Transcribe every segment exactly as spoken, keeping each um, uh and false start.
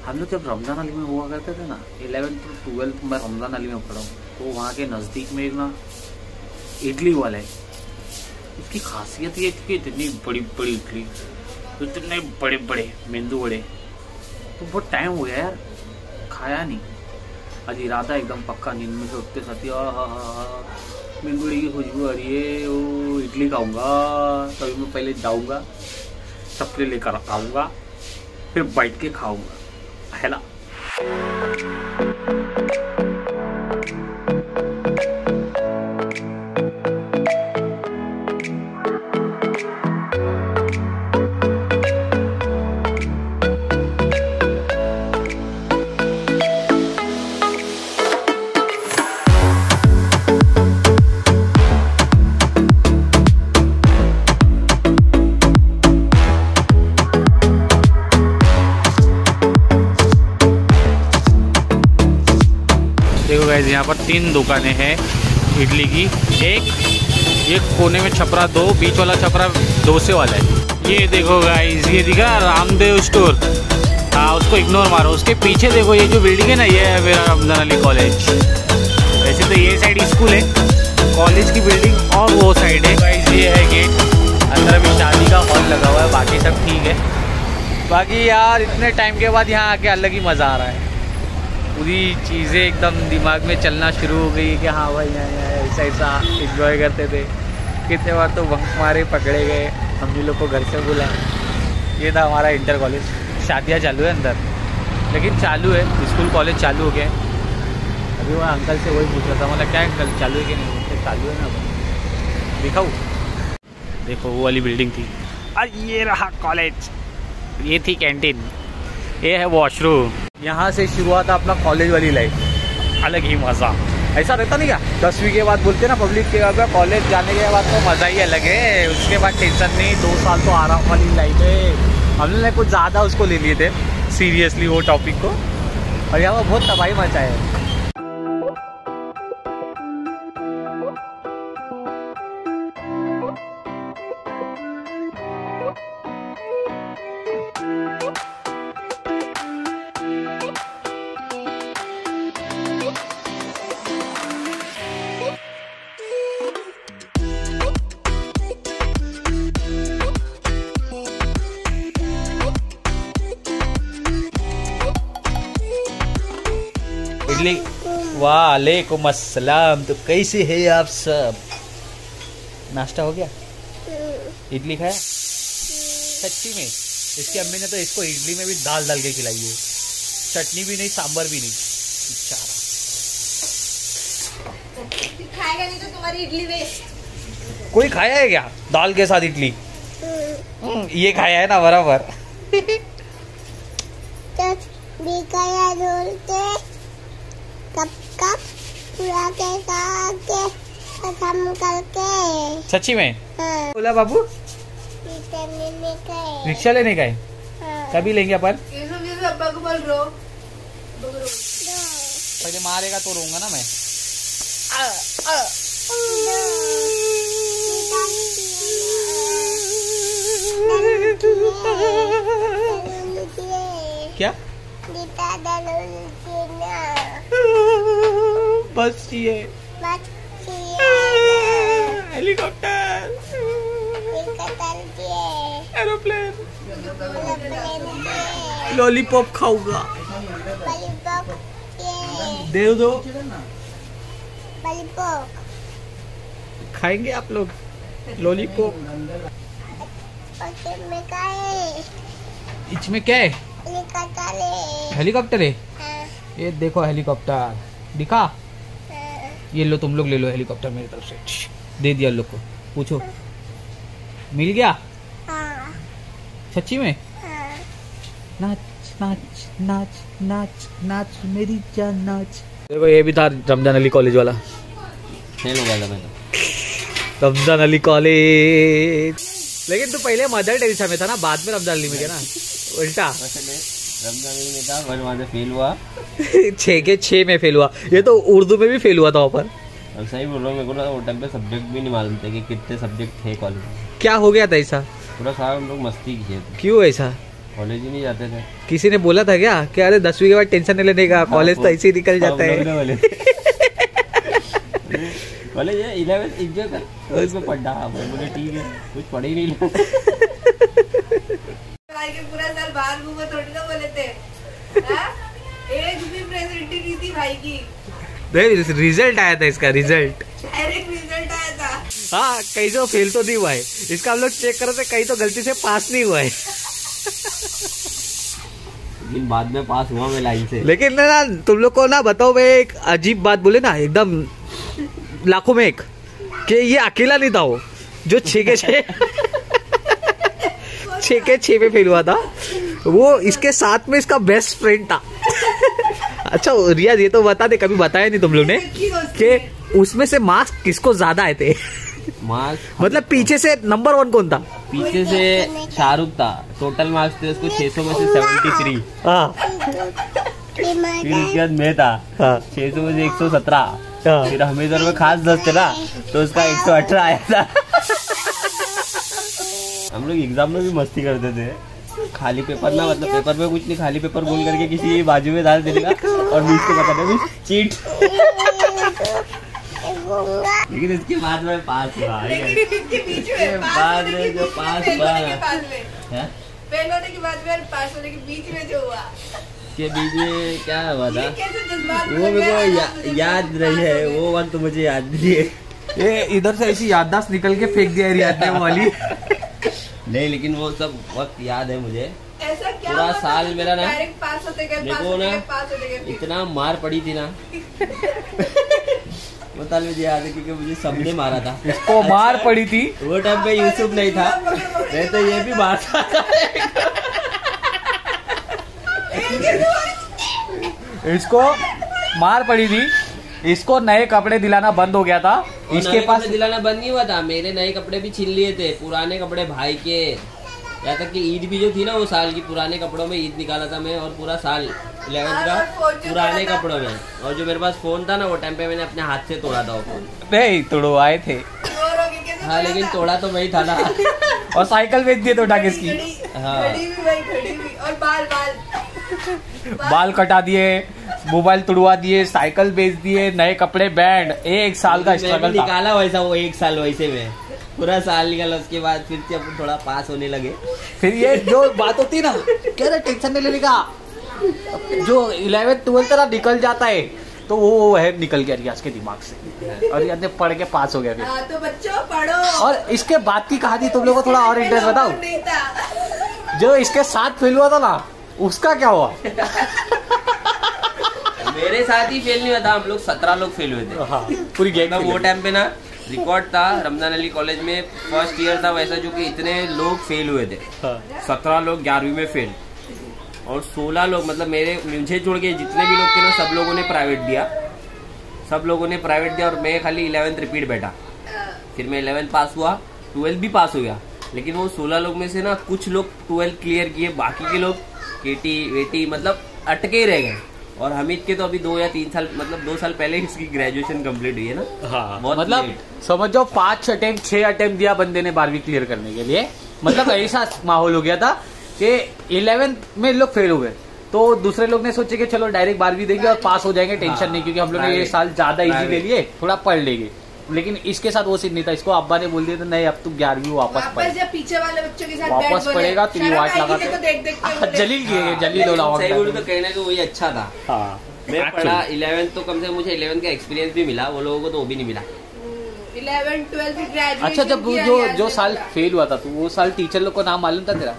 हम लोग जब रमजान अली में हुआ करते थे ना, इलेवेंथ टू ट्वेल्थ में रमजान अली में पढ़ा हूँ, तो वहाँ के नज़दीक में एक ना इडली वाला है। इसकी खासियत ये थी कि इतनी बड़ी बड़ी इडली, इतने बड़े बड़े मेंदू बड़े, तो बहुत टाइम हो गया यार खाया नहीं। आज इरादा एकदम पक्का, नींद में से उठते साथी मेंदुड़ी की खुशबू आ रही है, वो इडली खाऊंगा। तभी मैं पहले जाऊंगा, सबके लेकर आऊँगा, फिर बैठ के खाऊंगा, है ना। देखो गाइस, यहाँ पर तीन दुकानें हैं इडली की। एक ये कोने में छपरा, दो बीच वाला छपरा डोसे वाला है। ये देखो गाइस, ये दिखा रामदेव स्टोर, हाँ उसको इग्नोर मारो। उसके पीछे देखो ये जो बिल्डिंग है ना, ये है मेरा रमजान अली कॉलेज। वैसे तो ये साइड स्कूल है, कॉलेज की बिल्डिंग और वो साइड है। गाइस ये है गेट, अंदर अभी शादी का हॉल लगा हुआ है, बाकी सब ठीक है। बाकी यार इतने टाइम के बाद यहाँ आके अलग ही मज़ा आ रहा है। पूरी चीज़ें एकदम दिमाग में चलना शुरू हो गई कि हाँ भाई यहाँ ऐसा ऐसा इन्जॉय करते थे। कितने बार तो बंक मारे, पकड़े गए, हम भी लोग को घर से बुलाए। ये था हमारा इंटर कॉलेज। शादियाँ चालू है अंदर, लेकिन चालू है, स्कूल कॉलेज चालू हो गया। अभी वहाँ अंकल से वही पूछ रहा था, मतलब क्या अंकल चालू है कि नहीं? तो चालू है ना, दिखाऊँ? देखो वो वाली बिल्डिंग थी, और ये रहा कॉलेज, ये थी कैंटीन, ये है वॉशरूम। यहाँ से शुरुआत अपना कॉलेज वाली लाइफ, अलग ही मज़ा। ऐसा रहता नहीं क्या, दसवीं के बाद बोलते ना पब्लिक के बाद, कॉलेज जाने के बाद तो मज़ा ही अलग है। उसके बाद टेंशन नहीं, दो साल तो आराम वाली लाइफ है। हम लोग कुछ ज़्यादा उसको ले लिए थे सीरियसली वो टॉपिक को, और यहाँ पर बहुत तबाही मचा है। इडली, वालेकुम अस्सलाम। तो कैसे है आप सब? नाश्ता हो गया? इडली खाया? सच्ची में इसकी अम्मी ने तो इसको इडली में भी दाल डाल के खिलाई है, चटनी भी नहीं, सांभर भी नहीं। खाएगा नहीं तो तुम्हारी इडली वेस्ट। कोई खाया है क्या दाल के साथ इडली? ये खाया है ना बराबर। कप कप पूरा के के खत्म करके। सच्ची में? हाँ। बोला बाबू रिक्शा लेने का है? हाँ। कभी लेंगे अपन? अब्बा को बोल रो। पहले मारेगा तो रोऊंगा ना मैं। आ, आ। क्या? बस ये हेलीकॉप्टर, एरोप्लेन, लॉलीपॉप खाऊंगा, दे दो खाएंगे आप लोग लॉलीपॉप। इसमें क्या है? हेलीकॉप्टर है। ये देखो हेलीकॉप्टर दिखा। ये लो, तुम लोग ले लो हेलीकॉप्टर मेरी तरफ से, दे दिया लोग को। पूछो मिल गया? हाँ। सच्ची में? हाँ। नाच नाच नाच नाच नाच मेरी जान नाच। देखो ये भी था रमजान अली कॉलेज वाला, फेल हो गया था मैं तो। रमजान अली कॉलेज, लेकिन तू पहले मदर टेरेसा में था ना, बाद में रमजान अली में गया ना, उल्टा। रमजान अली में था, वहाँ से फेल हुआ। छः के छः में फेल हुआ। ये तो उर्दू में भी फेल हुआ था वहाँ पर। अब सही बोल रहा हूँ, मेरे को ना वो टाइम पे सब्जेक्ट भी नहीं मालूम थे कि कितने सब्जेक्ट थे कॉलेज में। क्या हो गया था ऐसा? पूरा सारा हम लोग मस्ती किए थे। क्यों ऐसा? कॉलेज ही नहीं जाते थे। किसी ने बोला था क्या कि अरे दसवीं के बाद टेंशन नहीं लेने का, कॉलेज तो ऐसे ही निकल जाता है। कॉलेज है इलेवेंथ एंजॉय कर, कॉलेज में पढ़ा। मैं बोले ठीक है, कुछ पढ़े ही नहीं। भाई के पूरा साल बाहर घूमे थोड़ी ना बोले थे। हाँ? एक भी प्रेजेंट नहीं थी भाई की। रिजल्ट आया था इसका, रिजल्ट डायरेक्ट रिजल्ट आया था। हाँ, कहीं तो फेल तो नहीं हुआ है इसका। हम लोग चेक कर रहे थे, कहीं तो गलती से पास नहीं हुआ है। लेकिन बाद में पास हुआ मैं लाइन से। लेकिन ना तुम लोग को ना बताओ, मैं एक अजीब बात बोले ना, एकदम लाखों में एक, कि ये अकेला नहीं था वो जो छह के छह छह के छह में फेल हुआ था। वो इसके साथ में इसका बेस्ट फ्रेंड था। अच्छा रियाज, ये तो बता दे, कभी बताया नहीं तुम लोग ने कि उसमें से मार्क्स किसको ज्यादा आए थे? मार्क्स मतलब पीछे से नंबर वन कौन था? पीछे से शाहरुख था। टोटल मार्क्स थे उसको छह सौ में से तिहत्तर। हाँ, फिर उसके बाद मैं था हाँ, छह सौ में से एक सौ सत्रह। हाँ। फिर हमेशा में खास दस थे ना, तो उसका एक सौ अठारह आया था। हम लोग एग्जाम में भी मस्ती करते थे। खाली पेपर ना, मतलब पेपर में कुछ नहीं, खाली पेपर गोल करके किसी बाजू में डाल देने का और बीच को बताने में चीट। लेकिन इसके बाद में पास हुआ। बाद में जो पास हुआ, फेल होने के बाद में पास होने के बीच में जो हुआ, के बीच में क्या हुआ था कैसे जज्बात वो मेरे को या, याद नहीं है। वो वक्त तो मुझे याद नहीं है। ये इधर से ऐसी याददाश्त निकल के फेंक दिया रियाज ने वो वाली। नहीं, लेकिन वो सब वक्त याद है मुझे। ऐसा क्या पूरा हुआ था? साल मेरा ना, डायरेक्ट पास होते गए, पास देखो होते ना, गए, पास होते गए। इतना मार पड़ी थी ना। बता मुझे याद है क्योंकि मुझे सबने मारा था। इसको मार पड़ी थी। वो टाइम पे यूसुफ नहीं था, नहीं तो ये भी मारता था। इसको मार पड़ी थी। इसको नए कपड़े दिलाना बंद हो गया था। इसके पास दिलाना बंद नहीं हुआ था, मेरे नए कपड़े भी छीन लिए थे, पुराने कपड़े भाई के। यहाँ तक कि ईद भी जो थी ना वो साल की, पुराने कपड़ों में ईद निकाला था मैं, और पूरा साल इलेवेंथ का पुराने कपड़ों में। और जो मेरे पास फोन था ना, वो टाइम पे मैंने अपने हाथ से तोड़ा था वो फोन। नहीं तोड़वाए थे। हाँ, लेकिन तोड़ा तो वही था ना। और साइकिल बेच दिए तो उठा के इसकी। हाँ, खड़ी भी वही, खड़ी भी। और बाल बाल बाल कटा दिए, मोबाइल तुड़वा दिए, साइकिल बेच दिए, नए कपड़े, बैंड। एक साल का स्ट्रगल था। निकाला वैसा वो एक साल वैसे में पूरा साल निकाला। उसके बाद फिर से अपन थोड़ा पास होने लगे। फिर ये जो बात होती ना, क्या ना टेंशन नहीं लेने का, जो इलेवेंथ ट्वेल्थ तरह निकल जाता है, तो वो है निकल गया रियाज के दिमाग से, और रियाज ने पढ़ के पास हो गया फिर। हाँ, तो बच्चों पढ़ो। और इसके बाद की कहानी तुम लोगों को थोड़ा और इंटरेस्ट बताओ। नहीं था। जो इसके साथ फेल हुआ था ना, उसका क्या हुआ? मेरे साथ ही फेल नहीं हुआ था, हम लोग सत्रह लोग फेल हुए थे। हाँ, पूरी गैंग। मतलब वो टाइम पे ना रिकॉर्ड था रमजान अली कॉलेज में, फर्स्ट ईयर था वैसा, जो कि इतने लोग फेल हुए थे। सत्रह लोग ग्यारहवीं में फेल, और सोलह लोग, मतलब मेरे मुझे छोड़ के जितने भी लोग थे ना, सब लोगों ने प्राइवेट दिया। सब लोगों ने प्राइवेट दिया और मैं खाली इलेवेंथ रिपीट बैठा। फिर मैं इलेवेंथ पास हुआ, ट्वेल्थ भी पास हो गया। लेकिन वो सोलह लोग में से ना कुछ लोग ट्वेल्थ क्लियर किए, बाकी के लोग केटी वेटी मतलब अटके ही रह गए। और हमीद के तो अभी दो या तीन साल, मतलब दो साल पहले इसकी ग्रेजुएशन कंप्लीट हुई है ना। हाँ, बहुत मतलब समझ जाओ पांच अटेम्प्ट छह अटेम्प्ट दिया बंदे ने बारहवीं क्लियर करने के लिए। मतलब ऐसा माहौल हो गया था कि इलेवेंथ में लोग फेल हुए, तो दूसरे लोग ने सोचे कि चलो डायरेक्ट बारहवीं देंगे और पास हो जाएंगे, टेंशन हाँ, नहीं, क्योंकि हम लोग ने ये साल ज्यादा इजी ले लिए, थोड़ा पढ़ लेंगे। लेकिन इसके साथ वो सीन नहीं था। इसको अब्बा ने बोल दिया था नहीं, अब तू ग्यारहवीं वापस पढ़, जब पीछे वाले बच्चों के साथ वापस पढ़ेगा तो ये वाट लगा देख देख के जलील किए जलील हो सही बोलूं तो कहने को वही अच्छा था। हाँ, मैं पढ़ा इलेवेंथ, तो कम से कम मुझे इलेवेंथ का एक्सपीरियंस भी मिला, वो लोगों को तो वो भी नहीं मिला। Eleventh twelfth graduation. अच्छा, जब वो जो जो साल फेल हुआ था, तो वो साल टीचर लोग को नाम मालूम था तेरा?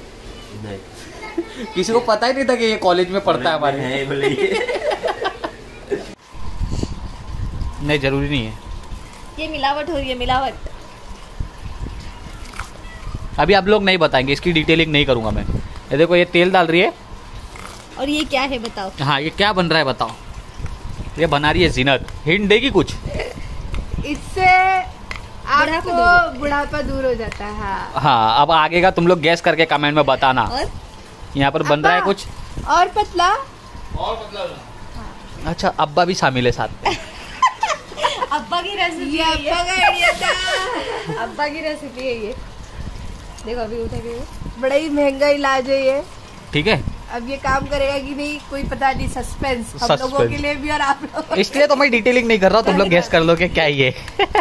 नहीं, किसी को पता ही नहीं था कि ये कॉलेज में पढ़ता है हमारे। है बोले नहीं, जरूरी नहीं है। ये मिलावट हो रही है, मिलावट। अभी आप लोग नहीं बताएंगे, इसकी डिटेलिंग नहीं करूंगा मैं। ये देखो, ये तेल डाल रही है। और ये क्या है बताओ? हाँ, ये क्या बन रहा है बताओ? ये बना रही है जीनत। हिंट देगी कुछ? इससे आपको बुढ़ापा दूर हो जाता है। हाँ, हाँ, अब आगे का तुम लोग गैस करके कमेंट में बताना। और यहाँ पर बन रहा है कुछ और पतला। और मतलब अच्छा, अब्बा भी शामिल है साथ में। अब्बा की रेसिपी है, अब्बा का आइडिया था। अब्बा की रेसिपी है ये। देखो अभी उठा के बड़ा ही महंगा इलाज है ये। ठीक है, अब ये काम करेगा कि नहीं कोई पता नहीं, सस्पेंस हम लोगों के लिए भी और आप लोगों, इसलिए तो मैं डिटेलिंग नहीं कर रहा, तुम लोग गेस कर लो कि क्या ये।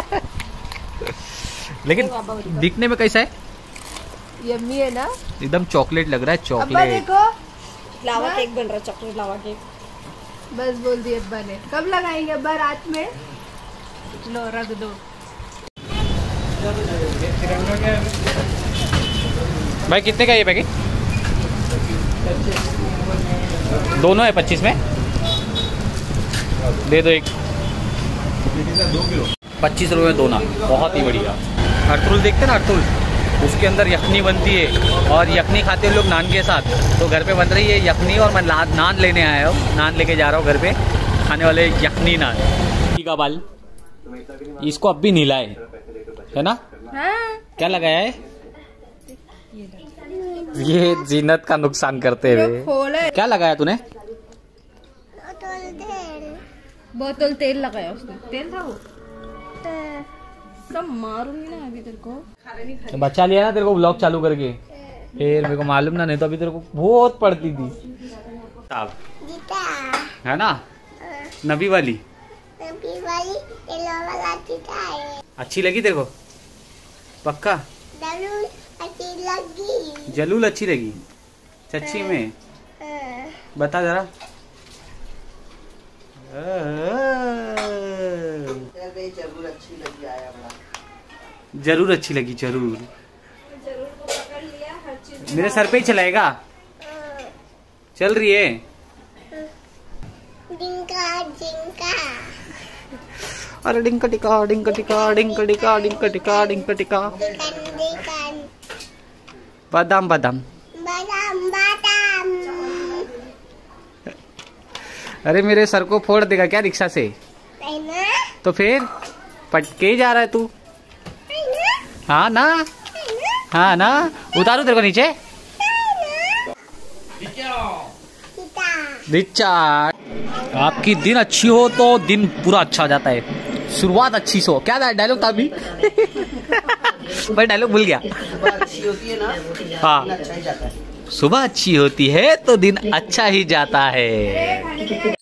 लेकिन दिखने में कैसा है? यम्मी है ना, एकदम चॉकलेट लग रहा है, अब्बा चॉकलेट। देखो लावा केक बन रहा है, चॉकलेट लावा केक। बस बोल दिए अब्बा ने। कब लगाएंगे अब्बा? रात में। लो रख दो। भाई कितने का ये पैकेट? दोनों है पच्चीस में, दे दो एक। पच्चीस रुपये दोना, बहुत ही बढ़िया। अरतुल देखते ना, अरतुल उसके अंदर यखनी बनती है और यखनी खाते हैं लोग नान के साथ। तो घर पे बन रही है यखनी और मैं नान लेने आया हूँ, नान लेके जा रहा हूँ घर पे खाने वाले यखनी नान। का बाल इसको अब भी नीला है, है ना? हाँ? क्या लगाया है? ये जीनत का नुकसान करते हुए। खोले क्या लगाया तूने? बोतल तेल लगाया उसने। तेल था वो, सब मारूंगी ना अभी तेरे को। बच्चा लिया ना तेरे को ब्लॉग चालू करके, फिर मेरे को मालूम ना, नहीं तो अभी तेरे को बहुत पड़ती थी। साहब है ना, नबी वाली। नबी वाली वाला है। अच्छी लगी तेरे को? पक्का? जरूर अच्छी लगी। जलूल अच्छी लगी? सच्ची में? बता जरा। जरूर अच्छी लगी, आया बड़ा। जरूर अच्छी लगी, जरूर। मेरे सर पे ही चलाएगा? चल रही है? डिंका डिंका। अरे डिंका टिका डिंका टिका डिंका टिका डिंका टिका डिंका टिका। डिकन डिकन। बादाम बादाम। बादाम बादाम। अरे मेरे सर को फोड़ देगा क्या रिक्शा से? नहीं ना? तो फिर पटके जा रहा है तू? नहीं ना? हाँ ना, नहीं ना? हाँ ना। उतारू तेरे को नीचे? रिचार्ड, आपकी दिन अच्छी हो तो दिन पूरा अच्छा हो जाता है। शुरुआत अच्छी से हो। क्या डायलॉग था अभी? भाई डायलॉग भूल गया। सुबह अच्छी होती है ना, हाँ, अच्छा ही जाता है। सुबह अच्छी होती है तो दिन अच्छा ही जाता है।